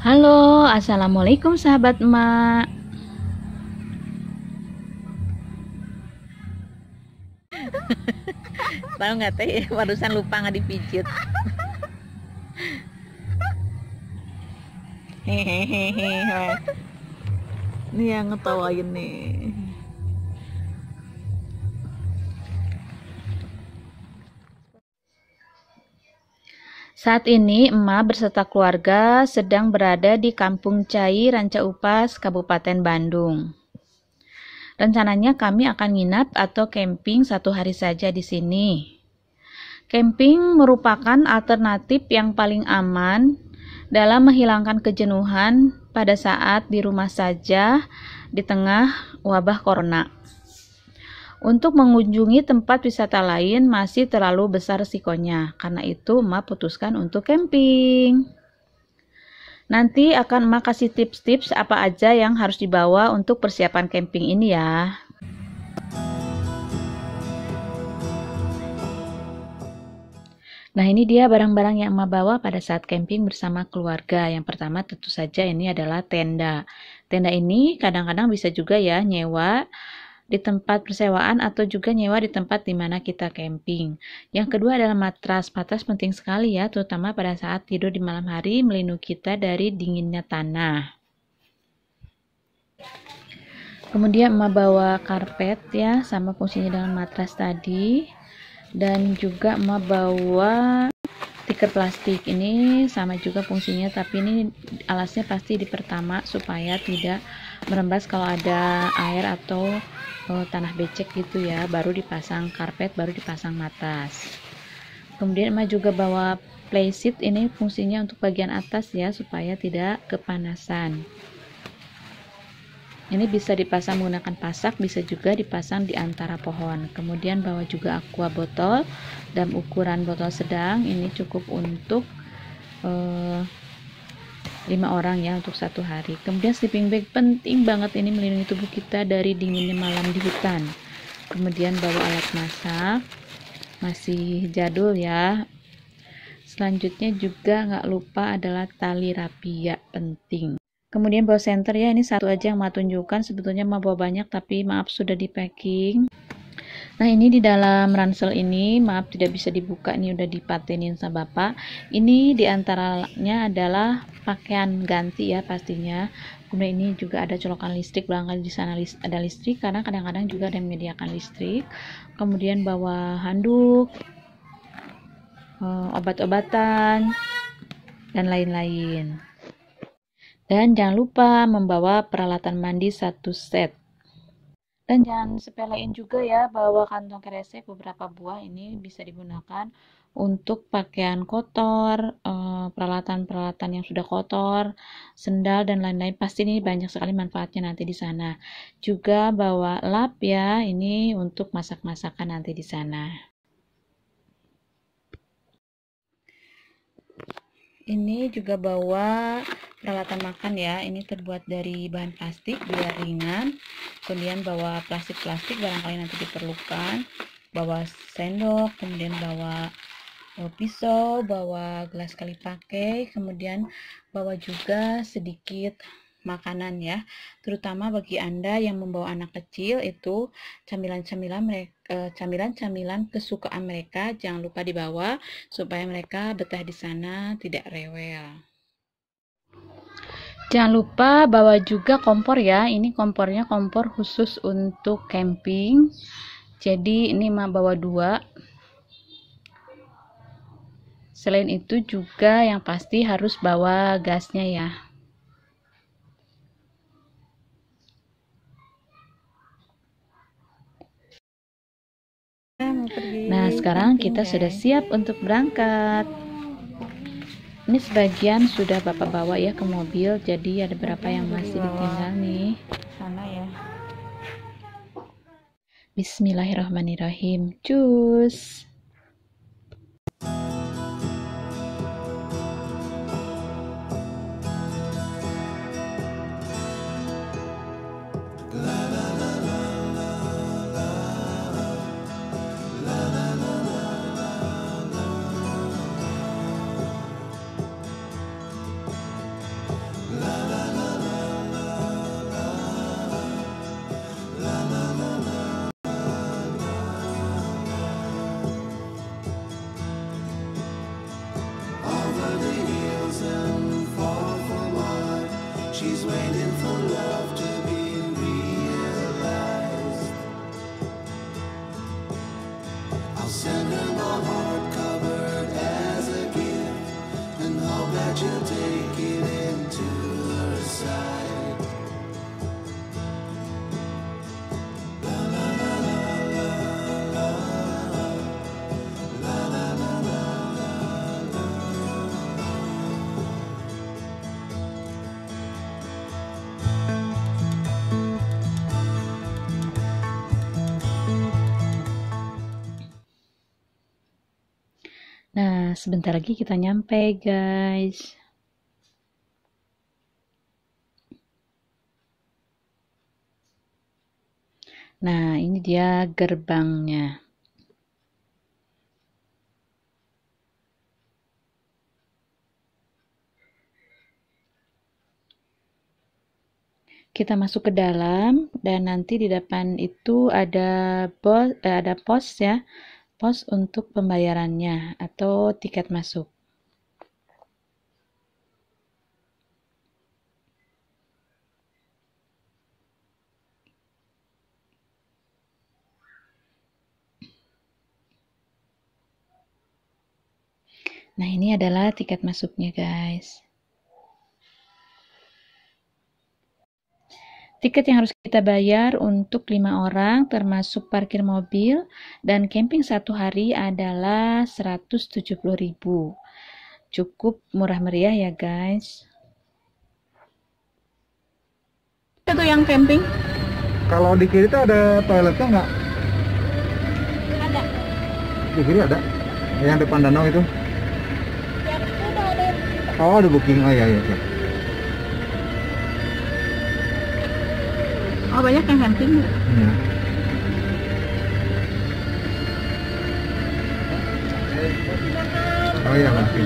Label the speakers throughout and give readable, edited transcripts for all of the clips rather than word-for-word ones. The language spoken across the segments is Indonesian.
Speaker 1: Halo, assalamualaikum sahabat emak.
Speaker 2: Tahu nggak teh, barusan lupa nggak dipijit. Hehehe. Ini yang ngetawain nih.
Speaker 1: Saat ini emak berserta keluarga sedang berada di Kampung Cai, Ranca Upas, Kabupaten Bandung. Rencananya kami akan nginap atau camping 1 hari saja di sini. Camping merupakan alternatif yang paling aman dalam menghilangkan kejenuhan pada saat di rumah saja di tengah wabah corona. Untuk mengunjungi tempat wisata lain masih terlalu besar resikonya, karena itu emak putuskan untuk camping. Nanti akan emak kasih tips-tips apa aja yang harus dibawa untuk persiapan camping ini ya. Nah, ini dia barang-barang yang emak bawa pada saat camping bersama keluarga. Yang pertama tentu saja ini adalah tenda. Tenda ini kadang-kadang bisa juga ya nyewa di tempat persewaan atau juga nyewa di tempat di mana kita camping. Yang kedua adalah matras. Matras penting sekali ya, terutama pada saat tidur di malam hari melindungi kita dari dinginnya tanah. Kemudian emak bawa karpet ya, sama fungsinya dengan matras tadi. Dan juga emak bawa stiker plastik, ini sama juga fungsinya, tapi ini alasnya pasti di pertama supaya tidak merembas kalau ada air atau tanah becek gitu ya, baru dipasang karpet, baru dipasang matras. Kemudian emak juga bawa playseat, ini fungsinya untuk bagian atas ya supaya tidak kepanasan. Ini bisa dipasang menggunakan pasak, bisa juga dipasang di antara pohon. Kemudian bawa juga aqua botol dalam ukuran botol sedang, ini cukup untuk 5 orang ya untuk 1 hari. Kemudian sleeping bag penting banget, ini melindungi tubuh kita dari dinginnya malam di hutan. Kemudian bawa alat masak, masih jadul ya. Selanjutnya juga nggak lupa adalah tali rapia, penting. Kemudian bawa senter ya, ini satu aja yang mau tunjukkan, sebetulnya mau bawa banyak tapi maaf sudah di packing. Nah, ini di dalam ransel ini maaf tidak bisa dibuka, ini udah dipatenin sama bapak. Ini diantaranya adalah pakaian ganti ya pastinya. Kemudian ini juga ada colokan listrik, barangkali di sana ada listrik karena kadang-kadang juga ada yang menyediakan listrik. Kemudian bawa handuk, obat-obatan dan lain-lain. Dan jangan lupa membawa peralatan mandi 1 set. Dan jangan sepelein juga ya, bawa kantong kresek beberapa buah, ini bisa digunakan untuk pakaian kotor, peralatan-peralatan yang sudah kotor, sendal dan lain-lain. Pasti ini banyak sekali manfaatnya nanti di sana. Juga bawa lap ya, ini untuk masak-masakan nanti di sana. Ini juga bawa peralatan makan ya, ini terbuat dari bahan plastik biar ringan. Kemudian bawa plastik-plastik barangkali nanti diperlukan. Bawa sendok, kemudian bawa pisau, bawa gelas sekali pakai, kemudian bawa juga sedikit makanan ya, terutama bagi Anda yang membawa anak kecil, itu camilan-camilan kesukaan mereka jangan lupa dibawa supaya mereka betah di sana, tidak rewel. Jangan lupa bawa juga kompor ya, ini kompornya kompor khusus untuk camping, jadi ini mah bawa 2. Selain itu juga yang pasti harus bawa gasnya ya. Nah, sekarang kita sudah siap untuk berangkat. Ini sebagian sudah bapak bawa ya ke mobil, jadi ada beberapa yang masih ditinggal nih.
Speaker 2: Sana ya.
Speaker 1: Bismillahirrahmanirrahim. Cus. sebentar lagi kita nyampe, guys. Nah, ini dia gerbangnya. Kita masuk ke dalam dan nanti di depan itu ada pos ya, pos untuk pembayarannya atau tiket masuk. Nah, ini adalah tiket masuknya, guys. Tiket yang harus kita bayar untuk 5 orang termasuk parkir mobil dan camping 1 hari adalah 170.000. Cukup murah meriah ya, guys.
Speaker 2: Itu yang camping?
Speaker 3: Kalau di kiri itu ada toiletnya nggak?
Speaker 2: Ada.
Speaker 3: Di kiri ada? Yang depan danau itu?
Speaker 2: Yang itu udah ada.
Speaker 3: Oh, ada booking. Oh iya, iya.
Speaker 2: Oh, banyak yang camping.
Speaker 3: Iya. Oh iya, masih.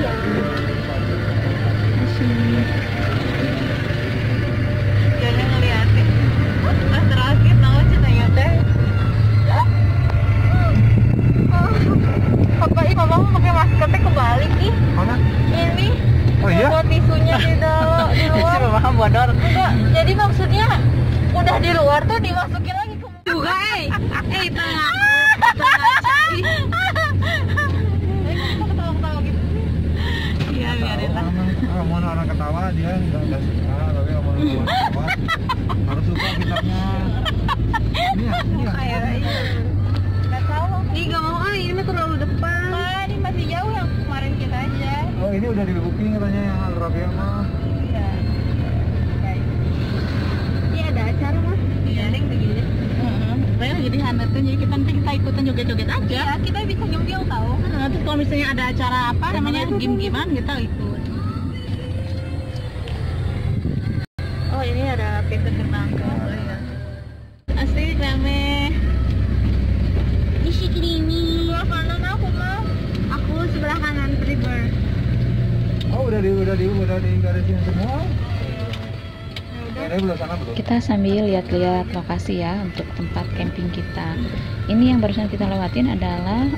Speaker 2: Jangan ngeliatin. Pas terakhir tahu ceritanya teh. Papa ini mama pakai masker teh kebalik nih.
Speaker 3: Mana?
Speaker 2: Ini.
Speaker 3: Oh iya?
Speaker 2: Buat tisunya di dalam di luar. Mama bodor. Enggak. Jadi maksudnya udah di luar tuh dimasukin lagi ke juga, tengah. Ketawa-ketawa gitu. Iya, biarin lah.
Speaker 3: Mau orang ketawa dia nggak suka, tapi mau ketawa harus suka kitanya. Iya.
Speaker 2: Nggak tahu. Ih, nggak mau ini terlalu depan. Ini masih jauh yang kemarin kita aja.
Speaker 3: Oh, ini udah di booking katanya yang Al Rabiah mah.
Speaker 2: Iya. Ini ada acara mas. Iya, yang begini. Kayak jadi hanetin, jadi kita ikutan joget-joget aja. Iya, kita bisa nyembiong tahu. Terus kalau misalnya ada acara apa namanya game-gamean kita ikut. Oh, ini ada pintu gerbang. Oh, iya. Asli rame. Isi kiri. Sebelah kanan aku mah. Aku sebelah kanan river.
Speaker 3: Oh, udah di garisin semua. Ini belum sana belum.
Speaker 1: Kita sambil lihat-lihat lokasi ya untuk tempat camping kita. Ini yang barusan kita lewatin adalah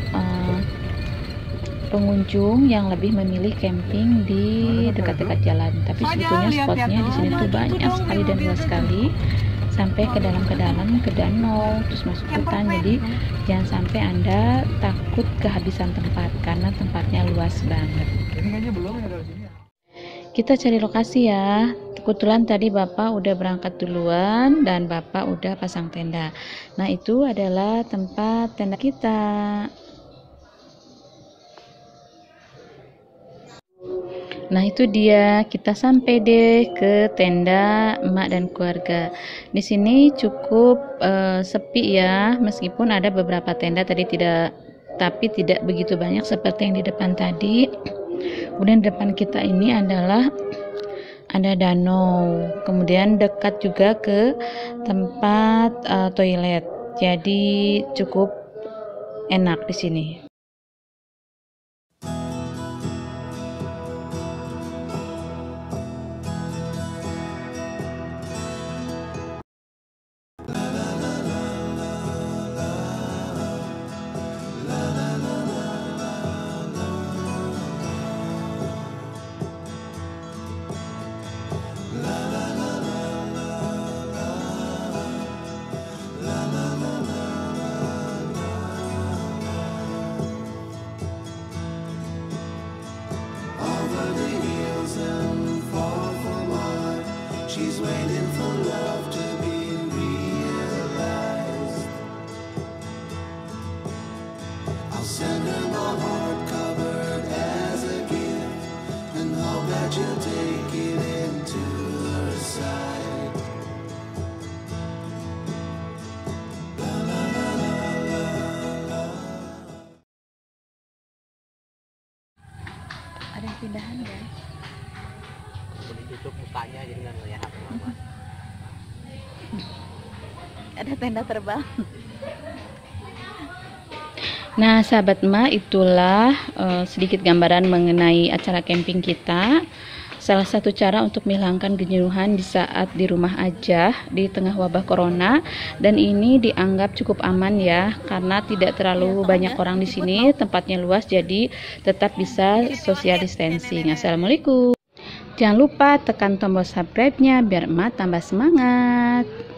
Speaker 1: pengunjung yang lebih memilih camping di dekat-dekat jalan. Tapi sebetulnya spotnya di sini tuh banyak sekali dan luas sekali, sampai ke dalam ke danau, terus masuk hutan. Jadi jangan sampai Anda takut kehabisan tempat karena tempatnya luas banget.
Speaker 3: Ini kayaknya belum ya dari sini.
Speaker 1: Kita cari lokasi ya. Kebetulan tadi Bapak udah berangkat duluan dan Bapak udah pasang tenda. Nah, itu adalah tempat tenda kita. Nah, itu dia, kita sampai deh ke tenda emak dan keluarga. Di sini cukup sepi ya, meskipun ada beberapa tenda tapi tidak begitu banyak seperti yang di depan tadi. Kemudian di depan kita ini adalah ada danau, kemudian dekat juga ke tempat toilet. Jadi cukup enak di sini. pindahan guys.
Speaker 2: Ditutup mukanya jadi nggak ngeliat apa-apa. Ada tenda terbang.
Speaker 1: Nah sahabat Ma, itulah sedikit gambaran mengenai acara camping kita. Salah satu cara untuk menghilangkan kejenuhan di saat di rumah aja di tengah wabah corona, dan ini dianggap cukup aman ya karena tidak terlalu banyak orang di sini, tempatnya luas jadi tetap bisa social distancing. Assalamualaikum. Jangan lupa tekan tombol subscribe-nya biar emak tambah semangat.